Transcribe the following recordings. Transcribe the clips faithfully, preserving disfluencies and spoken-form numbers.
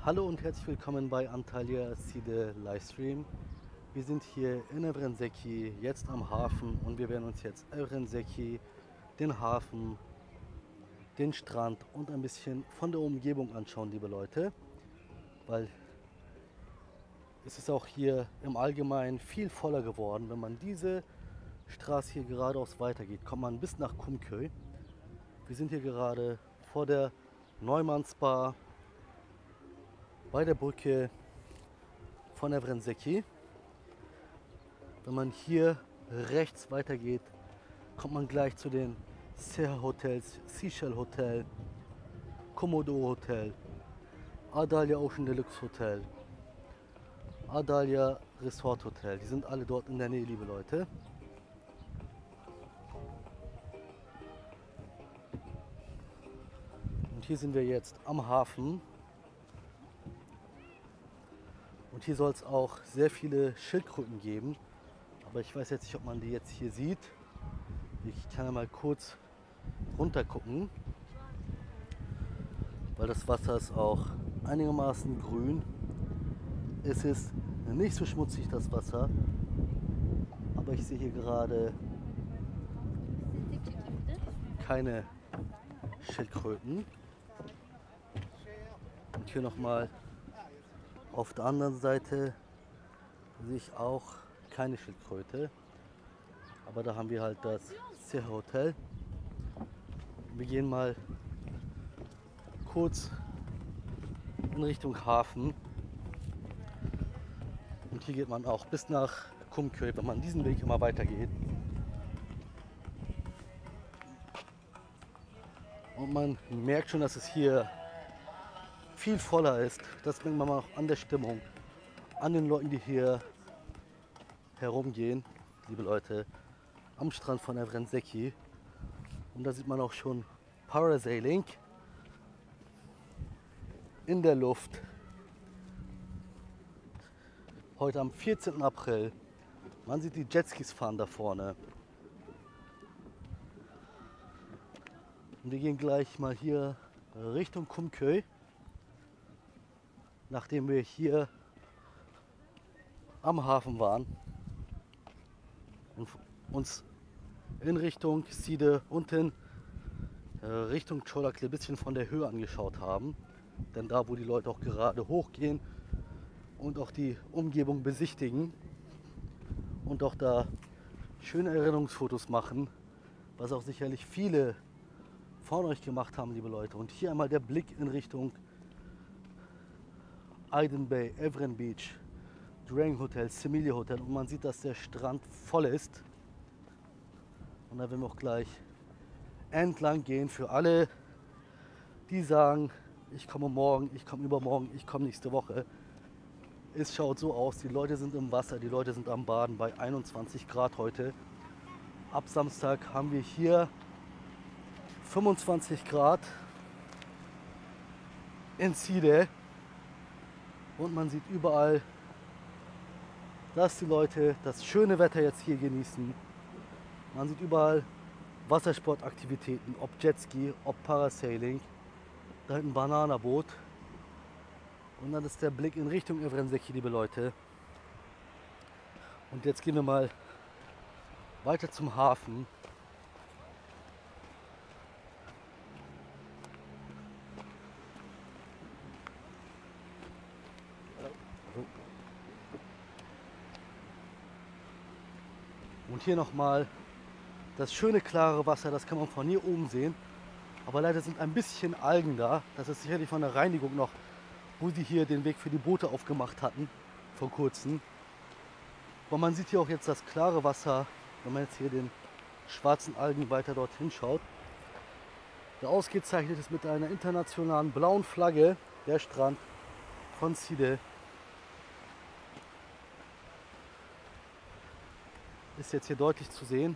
Hallo und herzlich willkommen bei Antalya Side Livestream. Wir sind hier in Evrenszéky, jetzt am Hafen, und wir werden uns jetzt Evrenszéky, den Hafen, den Strand und ein bisschen von der Umgebung anschauen, liebe Leute. Weil es ist auch hier im Allgemeinen viel voller geworden. Wenn man diese Straße hier geradeaus weitergeht, kommt man bis nach Kumköy. Wir sind hier gerade vor der Neumannsbar bei der Brücke von Evrenszéky. Wenn man hier rechts weitergeht, kommt man gleich zu den Seher Hotels, Seashell Hotel, Komodo Hotel, Adalia Ocean Deluxe Hotel, Adalia Resort Hotel. Die sind alle dort in der Nähe, liebe Leute. Und hier sind wir jetzt am Hafen. Und hier soll es auch sehr viele Schildkröten geben. Aber ich weiß jetzt nicht, ob man die jetzt hier sieht. Ich kann ja mal kurz runter gucken. Weil das Wasser ist auch einigermaßen grün. Es ist nicht so schmutzig, das Wasser. Aber ich sehe hier gerade keine Schildkröten. Und hier nochmal auf der anderen Seite sehe ich auch keine Schildkröte. Aber da haben wir halt das Seher Hotel. Wir gehen mal kurz in Richtung Hafen. Und hier geht man auch bis nach Kumköy, wenn man diesen Weg immer weitergeht. Und man merkt schon, dass es hier viel voller ist. Das merkt man auch an der Stimmung, an den Leuten, die hier herumgehen, liebe Leute, am Strand von Evrenszéky. Und da sieht man auch schon Parasailing in der Luft. Heute am vierzehnten April. Man sieht die Jetskis fahren da vorne. Und wir gehen gleich mal hier Richtung Kumköy. Nachdem wir hier am Hafen waren und uns in Richtung Side unten äh, Richtung Çolaklı ein bisschen von der Höhe angeschaut haben. Denn da, wo die Leute auch gerade hochgehen und auch die Umgebung besichtigen und auch da schöne Erinnerungsfotos machen, was auch sicherlich viele von euch gemacht haben, liebe Leute. Und hier einmal der Blick in Richtung Aydın Bay, Evren Beach, Drang Hotel, Semilia Hotel, und man sieht, dass der Strand voll ist. Und da werden wir auch gleich entlang gehen für alle, die sagen, ich komme morgen, ich komme übermorgen, ich komme nächste Woche. Es schaut so aus, die Leute sind im Wasser, die Leute sind am Baden bei einundzwanzig Grad heute. Ab Samstag haben wir hier fünfundzwanzig Grad in Side. Und man sieht überall, dass die Leute das schöne Wetter jetzt hier genießen. Man sieht überall Wassersportaktivitäten, ob Jetski, ob Parasailing. Da ein Bananaboot. Und dann ist der Blick in Richtung Evrenszéky, liebe Leute. Und jetzt gehen wir mal weiter zum Hafen. Und hier nochmal das schöne klare Wasser, das kann man von hier oben sehen. Aber leider sind ein bisschen Algen da. Das ist sicherlich von der Reinigung noch, wo sie hier den Weg für die Boote aufgemacht hatten, vor kurzem. Aber man sieht hier auch jetzt das klare Wasser, wenn man jetzt hier den schwarzen Algen weiter dorthin schaut. Der ausgezeichnet ist mit einer internationalen blauen Flagge, der Strand von Side. Ist jetzt hier deutlich zu sehen.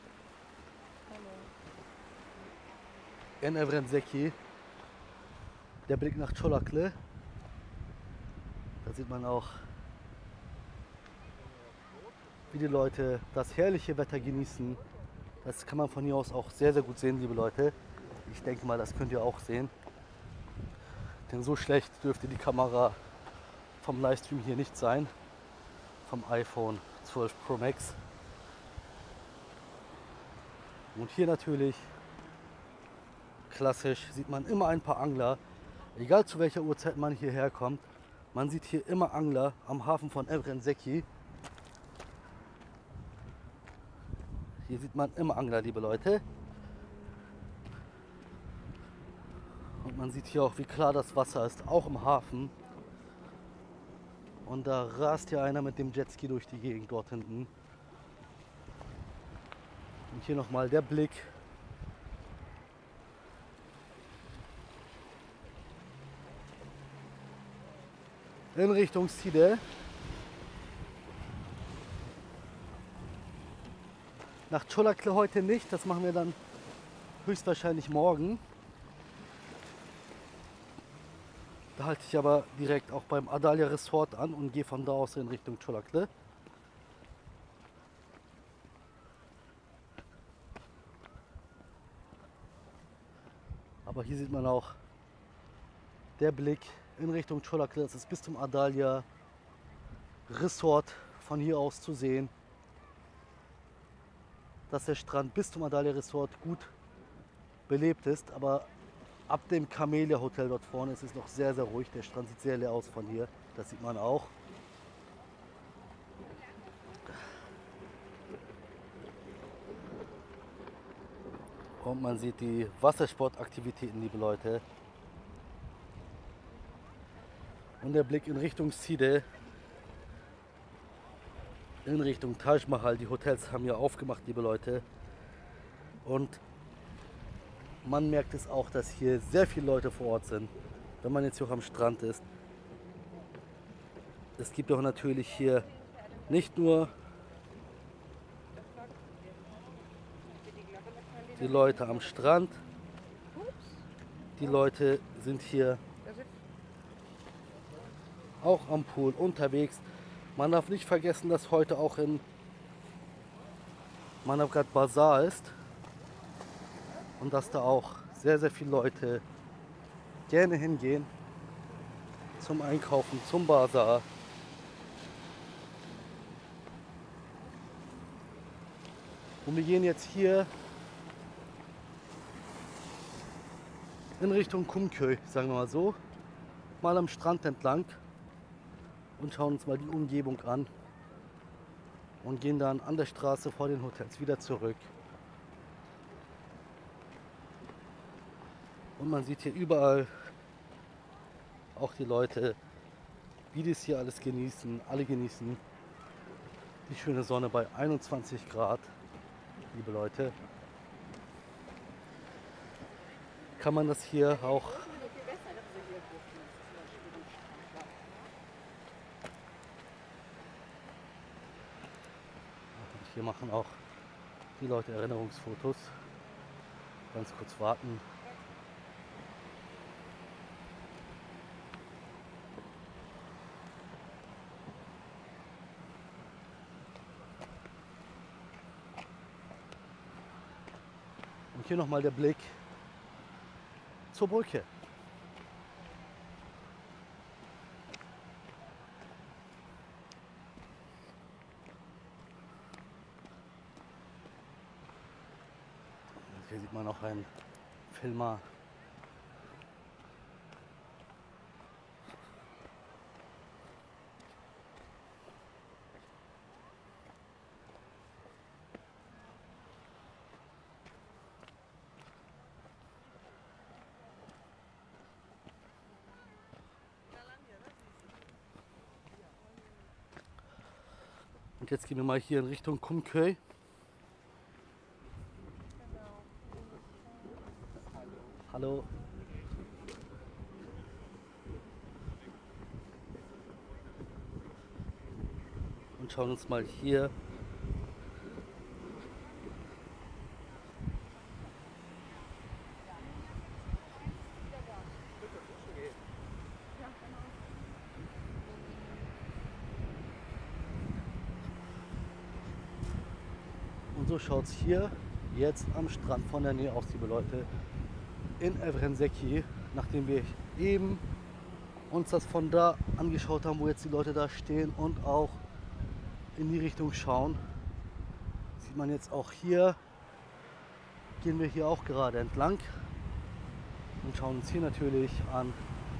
In Evrenszéky. Der Blick nach Çolaklı. Da sieht man auch, wie die Leute das herrliche Wetter genießen. Das kann man von hier aus auch sehr, sehr gut sehen, liebe Leute. Ich denke mal, das könnt ihr auch sehen. Denn so schlecht dürfte die Kamera vom Livestream hier nicht sein. Vom iPhone zwölf Pro Max. Und hier natürlich klassisch sieht man immer ein paar Angler. Egal zu welcher Uhrzeit man hierher kommt. Man sieht hier immer Angler am Hafen von Evren Zeki. Hier sieht man immer Angler, liebe Leute. Und man sieht hier auch, wie klar das Wasser ist, auch im Hafen. Und da rast hier einer mit dem Jetski durch die Gegend dort hinten. Und hier nochmal der Blick. In Richtung Side. Nach Çolaklı heute nicht, das machen wir dann höchstwahrscheinlich morgen. Da halte ich aber direkt auch beim Adalia Resort an und gehe von da aus in Richtung Çolaklı. Aber hier sieht man auch der Blick in Richtung Çolaklı. Das ist bis zum Adalia Resort von hier aus zu sehen. Dass der Strand bis zum Adalia Resort gut belebt ist, aber ab dem Camellia Hotel dort vorne ist es noch sehr, sehr ruhig. Der Strand sieht sehr leer aus von hier, das sieht man auch. Und man sieht die Wassersportaktivitäten, liebe Leute. Und der Blick in Richtung Side, in Richtung Taj Mahal. Die Hotels haben ja aufgemacht, liebe Leute. Und man merkt es auch, dass hier sehr viele Leute vor Ort sind, wenn man jetzt hier auch am Strand ist. Es gibt auch natürlich hier nicht nur die Leute am Strand, die Leute sind hier auch am Pool unterwegs. Man darf nicht vergessen, dass heute auch in Manavgat Bazar ist und dass da auch sehr, sehr viele Leute gerne hingehen zum Einkaufen, zum Bazar. Und wir gehen jetzt hier in Richtung Kumköy, sagen wir mal so, mal am Strand entlang und schauen uns mal die Umgebung an und gehen dann an der Straße vor den Hotels wieder zurück. Und man sieht hier überall auch die Leute, wie die es hier alles genießen. Alle genießen die schöne Sonne bei einundzwanzig Grad, liebe Leute. Kann man das hier auch hier machen auch die Leute Erinnerungsfotos. Ganz kurz warten. Und hier nochmal der Blick zur Brücke. Hier sieht man auch einen Filmer. Und jetzt gehen wir mal hier in Richtung Kumköy. Hallo. Und schauen uns mal hier und so schaut es hier jetzt am Strand von der Nähe aus, liebe Leute, in Evren Zeki, nachdem wir eben uns das von da angeschaut haben, wo jetzt die Leute da stehen und auch in die Richtung schauen, sieht man jetzt auch hier, gehen wir hier auch gerade entlang und schauen uns hier natürlich an,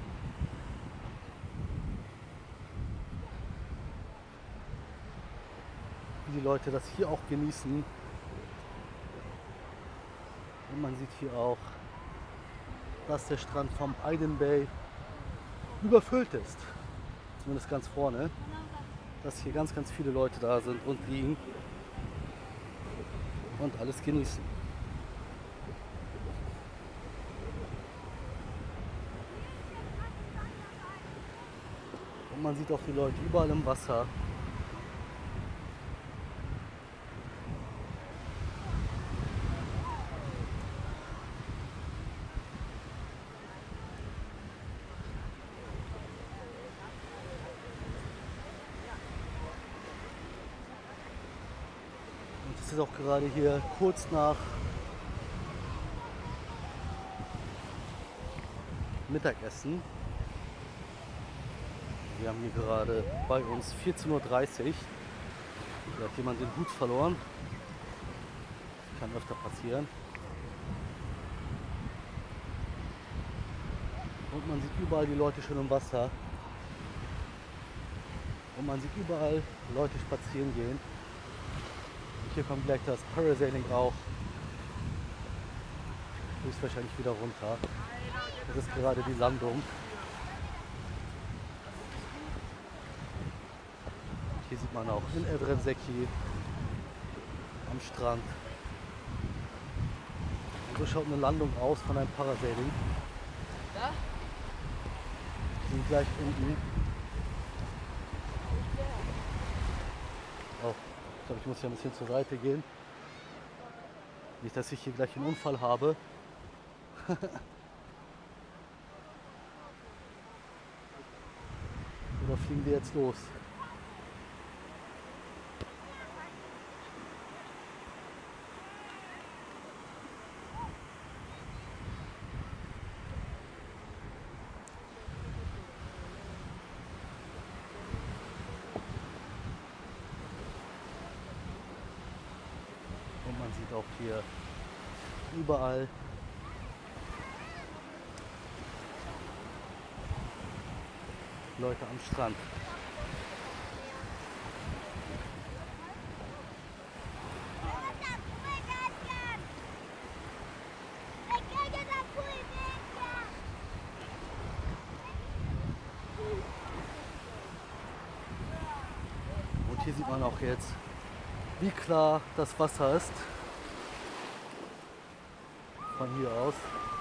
wie die Leute das hier auch genießen. Und man sieht hier auch, dass der Strand vom Aydın Bay überfüllt ist. Zumindest ganz vorne. Dass hier ganz, ganz viele Leute da sind und liegen und alles genießen. Und man sieht auch die Leute überall im Wasser. Es ist auch gerade hier kurz nach Mittagessen. Wir haben hier gerade bei uns vierzehn Uhr dreißig. Da hat jemand den Hut verloren. Das kann öfter passieren. Und man sieht überall die Leute schon im Wasser. Und man sieht überall Leute spazieren gehen. Hier kommt gleich das Parasailing auch höchstwahrscheinlich wieder runter. Das ist gerade die Landung. Hier sieht man auch in Evrenszéky am Strand. Und so schaut eine Landung aus von einem Parasailing. Wir sind gleich unten. Oh. Ich glaube, ich muss hier ein bisschen zur Seite gehen. Nicht, dass ich hier gleich einen Unfall habe. Oder fliegen wir jetzt los? Und man sieht auch hier überall Leute am Strand. Und hier sieht man auch jetzt, wie klar das Wasser ist. Von hier aus.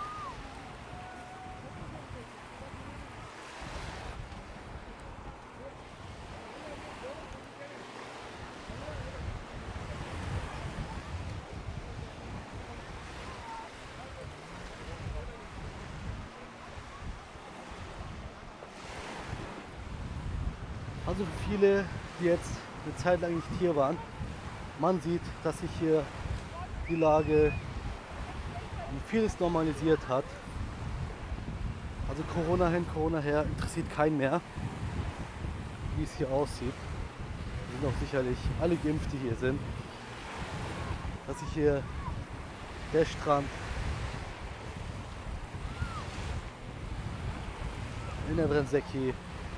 Also für viele, die jetzt eine Zeit lang nicht hier waren, man sieht, dass sich hier die Lage vieles normalisiert hat. Also Corona hin, Corona her, interessiert keinen mehr, wie es hier aussieht. Wir sind auch sicherlich alle geimpft, die hier sind. Dass sich hier der Strand in Evrenszéky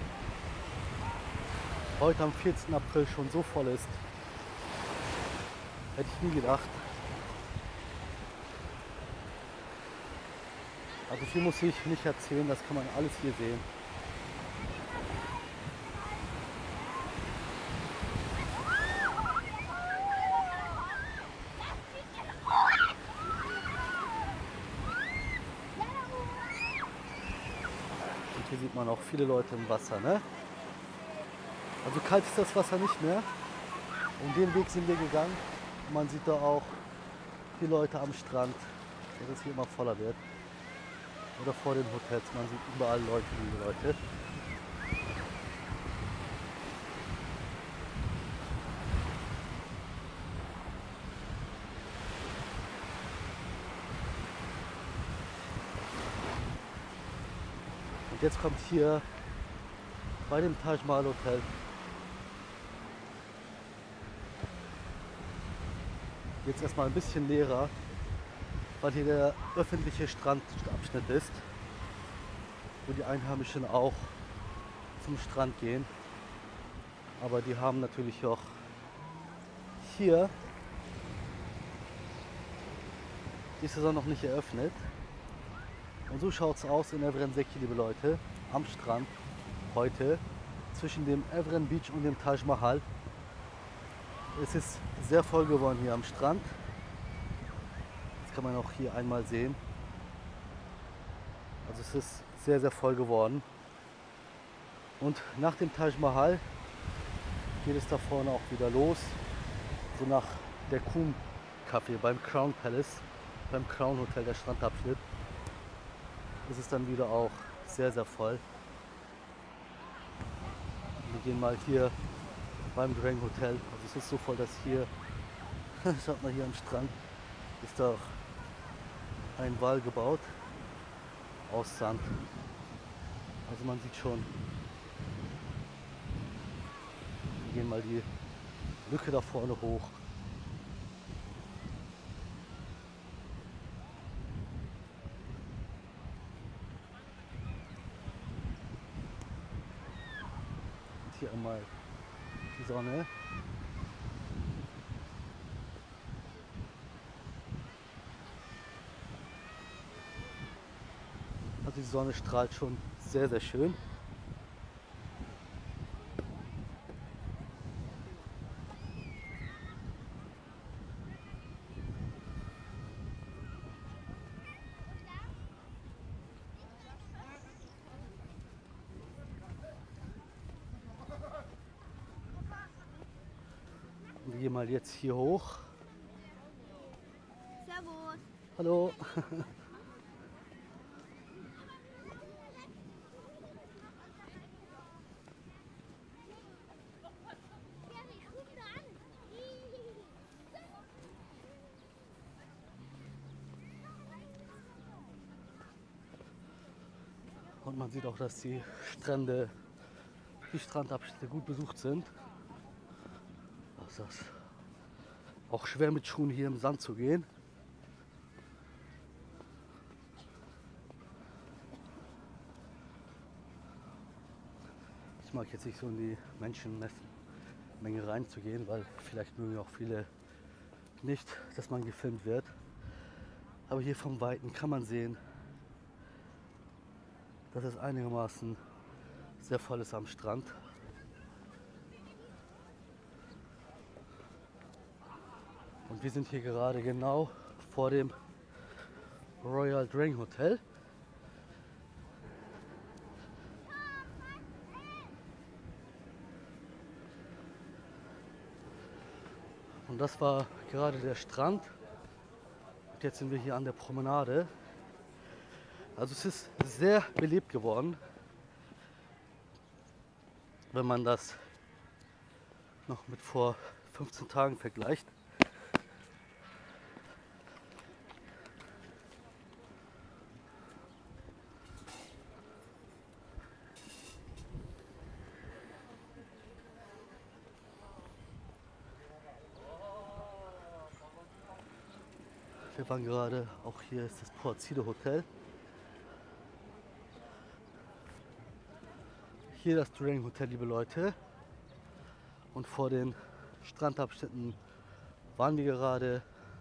heute am vierzehnten April schon so voll ist, hätte ich nie gedacht. Also viel muss ich nicht erzählen, das kann man alles hier sehen. Und hier sieht man auch viele Leute im Wasser, ne? Also kalt ist das Wasser nicht mehr. Und den Weg sind wir gegangen. Man sieht da auch die Leute am Strand, dass es hier immer voller wird. Oder vor den Hotels, man sieht überall Leute, liebe Leute. Und jetzt kommt hier bei dem Taj Mahal Hotel. Jetzt erstmal ein bisschen leerer, weil hier der öffentliche Strandabschnitt ist, wo die Einheimischen auch zum Strand gehen. Aber die haben natürlich auch hier die Saison noch nicht eröffnet. Und so schaut es aus in Evren Zeki, liebe Leute, am Strand heute zwischen dem Evren Beach und dem Taj Mahal. Es ist sehr voll geworden hier am Strand. Das kann man auch hier einmal sehen. Also es ist sehr, sehr voll geworden. Und nach dem Taj Mahal geht es da vorne auch wieder los. So nach der Kum Café beim Crown Palace, beim Crown Hotel, der Strandabschnitt, ist es dann wieder auch sehr, sehr voll. Wir gehen mal hier beim Drang Hotel. Also es ist so voll, dass hier, schaut mal hier am Strand, ist auch ein Wall gebaut aus Sand. Also man sieht schon, wir gehen mal die Lücke da vorne hoch. Und hier einmal die Sonne. Also die Sonne strahlt schon sehr, sehr schön. Wir gehen mal jetzt hier hoch. Servus. Hallo. Und man sieht auch, dass die Strände, die Strandabschnitte gut besucht sind. Das ist auch schwer mit Schuhen hier im Sand zu gehen. Ich mag jetzt nicht so in die Menschenmenge reinzugehen, weil vielleicht mögen auch viele nicht, dass man gefilmt wird. Aber hier vom Weiten kann man sehen, dass es einigermaßen sehr voll ist am Strand. Und wir sind hier gerade genau vor dem Royal Drang Hotel. Und das war gerade der Strand. Und jetzt sind wir hier an der Promenade. Also es ist sehr belebt geworden, wenn man das noch mit vor fünfzehn Tagen vergleicht. Wir waren gerade, auch hier ist das Port Said Hotel. Hier das Drang Hotel, liebe Leute. Und vor den Strandabschnitten waren wir gerade.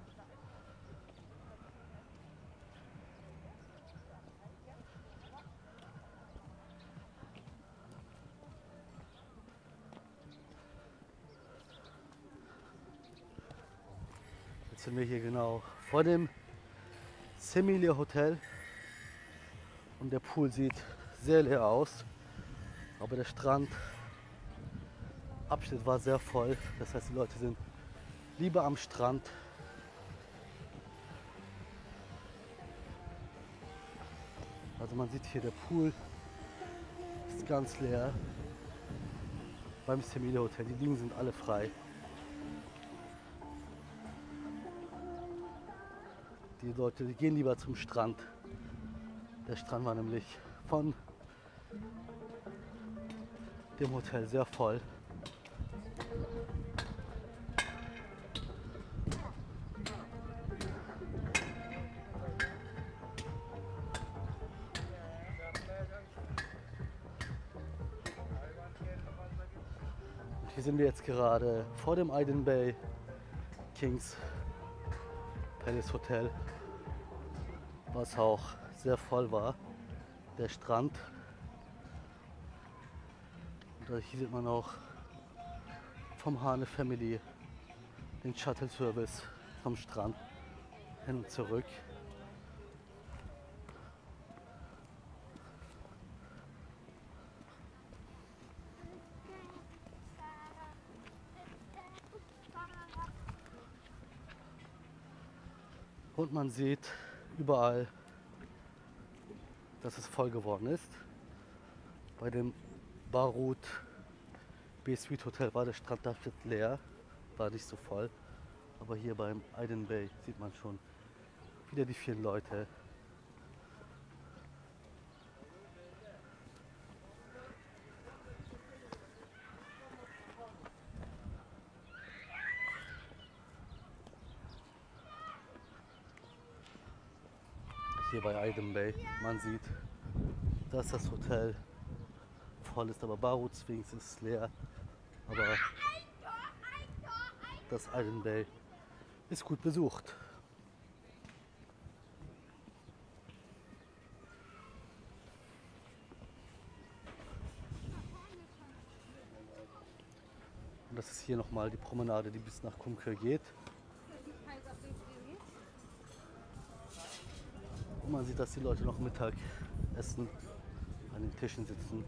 Jetzt sind wir hier genau vor dem Semilia Hotel. Und der Pool sieht sehr leer aus. Aber der Strandabschnitt war sehr voll. Das heißt, die Leute sind lieber am Strand. Also man sieht hier, der Pool ist ganz leer. Beim Semilia Hotel, die Liegen sind alle frei. Die Leute, die gehen lieber zum Strand. Der Strand war nämlich von dem Hotel sehr voll. Und hier sind wir jetzt gerade vor dem Iden Bay Kings Palace Hotel, was auch sehr voll war, der Strand. Und hier sieht man auch vom Hane Family den Shuttle Service vom Strand hin und zurück. Und man sieht überall, dass es voll geworden ist. Bei dem Barut Bay Suite Hotel war der Strand dafür leer, war nicht so voll. Aber hier beim Iden Bay sieht man schon wieder die vielen Leute. Hier bei Iden Bay, man sieht, dass das Hotel voll ist, aber Barut Sphinx ist leer. Aber das Iden Bay ist gut besucht. Und das ist hier nochmal die Promenade, die bis nach Kumkö geht. Und man sieht, dass die Leute noch Mittag essen, an den Tischen sitzen.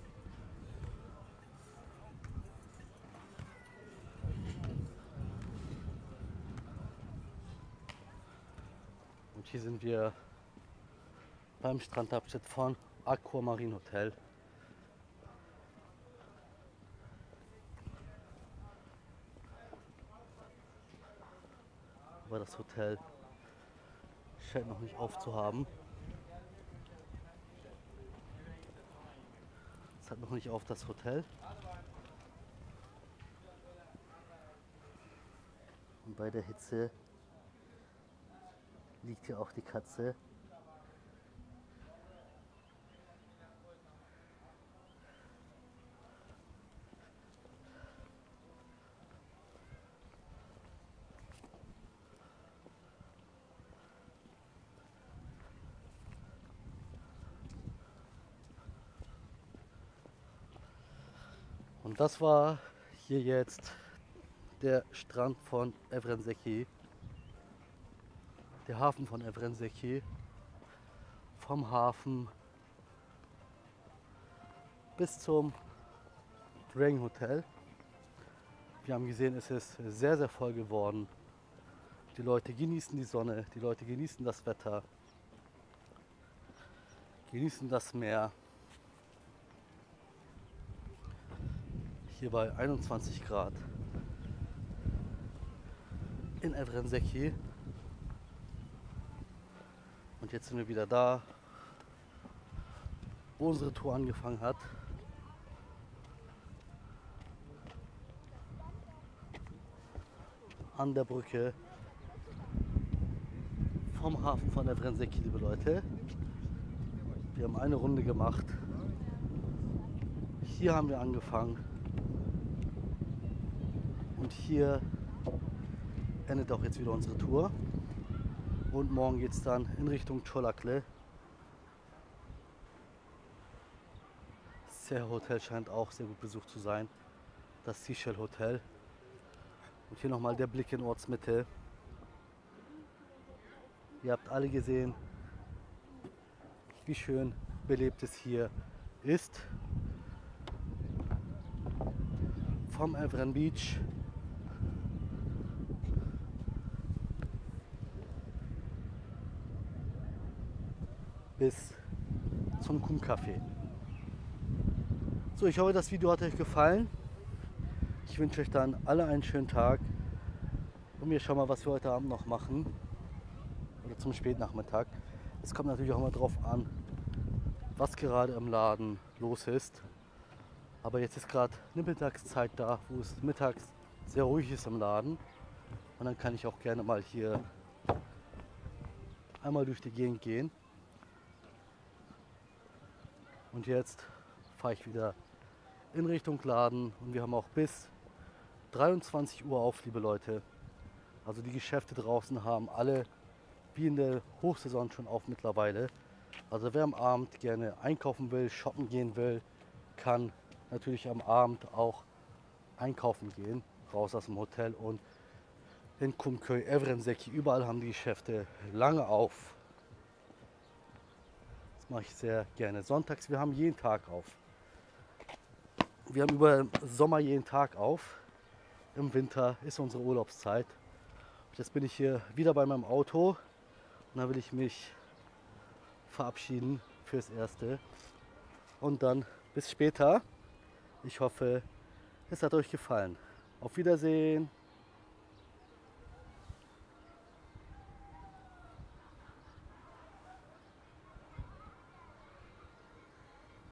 Und hier sind wir beim Strandabschnitt von Aquamarine Hotel. Aber das Hotel scheint noch nicht aufzuhaben. Es hat noch nicht auf, das Hotel. Und bei der Hitze liegt hier auch die Katze. Und das war hier jetzt der Strand von Evrenszéky, der Hafen von Evrenszéky, vom Hafen bis zum Dragon Hotel. Wir haben gesehen, es ist sehr, sehr voll geworden. Die Leute genießen die Sonne, die Leute genießen das Wetter, genießen das Meer. Hier bei einundzwanzig Grad in Evrenszéky. Und jetzt sind wir wieder da, wo unsere Tour angefangen hat. An der Brücke vom Hafen von Evrenszéky, liebe Leute. Wir haben eine Runde gemacht. Hier haben wir angefangen. Und hier endet auch jetzt wieder unsere Tour. Und morgen geht es dann in Richtung Çolaklı. Das Hotel scheint auch sehr gut besucht zu sein. Das Seashell Hotel. Und hier nochmal der Blick in Ortsmitte. Ihr habt alle gesehen, wie schön belebt es hier ist. Vom Evren Beach bis zum Kum Café. So, ich hoffe, das Video hat euch gefallen. Ich wünsche euch dann alle einen schönen Tag. Und wir schauen mal, was wir heute Abend noch machen. Oder zum Spätnachmittag. Es kommt natürlich auch mal drauf an, was gerade im Laden los ist. Aber jetzt ist gerade eine Mittagszeit da, wo es mittags sehr ruhig ist im Laden. Und dann kann ich auch gerne mal hier einmal durch die Gegend gehen. Und jetzt fahre ich wieder in Richtung Laden und wir haben auch bis dreiundzwanzig Uhr auf, liebe Leute. Also die Geschäfte draußen haben alle wie in der Hochsaison schon auf mittlerweile. Also wer am Abend gerne einkaufen will, shoppen gehen will, kann natürlich am Abend auch einkaufen gehen, raus aus dem Hotel. Und in Kumköy, Evrenszéky, überall haben die Geschäfte lange auf. Das mache ich sehr gerne. Sonntags, wir haben jeden Tag auf. Wir haben über Sommer jeden Tag auf. Im Winter ist unsere Urlaubszeit. Jetzt bin ich hier wieder bei meinem Auto und da will ich mich verabschieden fürs Erste. Und dann bis später. Ich hoffe, es hat euch gefallen. Auf Wiedersehen.